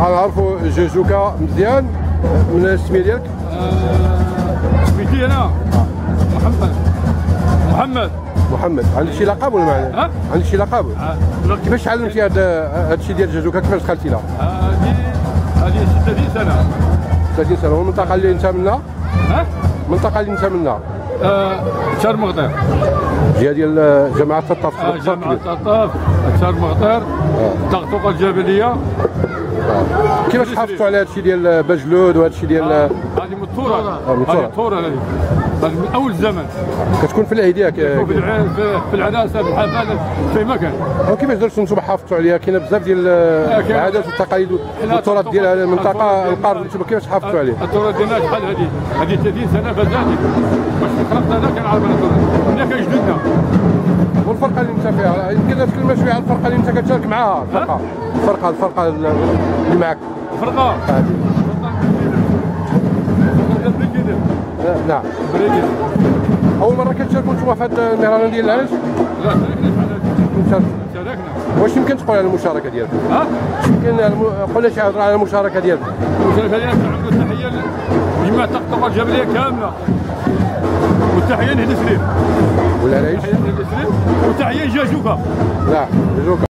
بقى نعرفوا جوجوكا مزيان من السميه ديالك. سميتي انا محمد. عندك شي لقب ولا ما عندك شي لقب؟ كيفاش تعلمتي هذا الشيء ديال جوجوكا؟ كيفاش دخلتي لها؟ هذه 30 سنه. 30 سنه. والمنطقه اللي انت منها؟ المنطقه اللي انت منها؟ شرمغطير. جهه ديال جماعه التطاف. جماعه التطاف شرمغطير. الطقطقه الجبليه. كيفاش حافظتوا على هذا الشيء ديال بجلود وهذا الشيء ديال هذه من التراث. هذه التراث هذه من اول الزمن. كتكون في العيد ياك؟ في العناسه في الحفلات في مكان. وكيفاش درتوا انتم حافظتوا عليها؟ كاين بزاف ديال العادات والتقاليد والتراث ديال المنطقه القرن، انتم كيفاش حافظتوا عليه؟ التراث ديالنا شحال هذه 30 سنه فاتت. باش خرجت انا كنعرف التراث هنا كيجددنا. والفرقه اللي انت فيها يمكن تكلمنا شويه على الفرقه اللي انت كتشارك معاها. الفرقه اللي معك. الفرقه نعم. اول مره كتشاركوا نتوما في هذا المهرجان ديال العرش؟ لا شاركنا. واش يمكن تقول على المشاركه ديالك؟ يمكن قول شي هضره على المشاركه ديالك. المشاركه ديالك كنعملوا تحيه لجماعه الطقطقه الجبليه كامله، والتحيه لهدي سليم ولا علاش؟ وتحيه لجوجوكا. لا جوجوكا.